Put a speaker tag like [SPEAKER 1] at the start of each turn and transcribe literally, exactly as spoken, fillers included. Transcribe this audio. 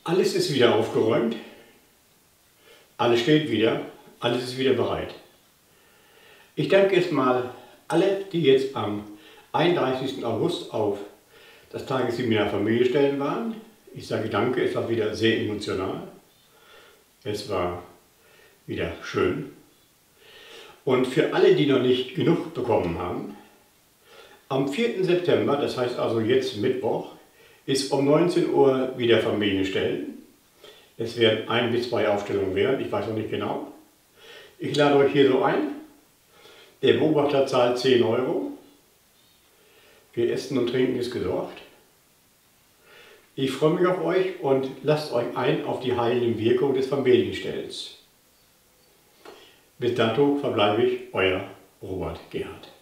[SPEAKER 1] Alles ist wieder aufgeräumt, alles steht wieder, alles ist wieder bereit. Ich danke jetzt mal alle, die jetzt am einunddreißigsten August auf das Tagesseminar Familienstellen waren. Ich sage danke, es war wieder sehr emotional. Es war wieder schön. Und für alle, die noch nicht genug bekommen haben, am vierten September, das heißt also jetzt Mittwoch, ist um neunzehn Uhr wieder Familienstellen. Es werden ein bis zwei Aufstellungen werden, ich weiß noch nicht genau. Ich lade euch hier so ein. Der Beobachter zahlt zehn Euro. Für Essen und Trinken ist gesorgt. Ich freue mich auf euch und lasst euch ein auf die heilende Wirkung des Familienstellens. Bis dato verbleibe ich, euer Robert Gerhard.